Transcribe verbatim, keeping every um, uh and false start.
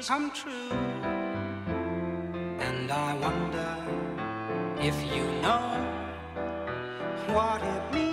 come true. And I wonder if you know what it means.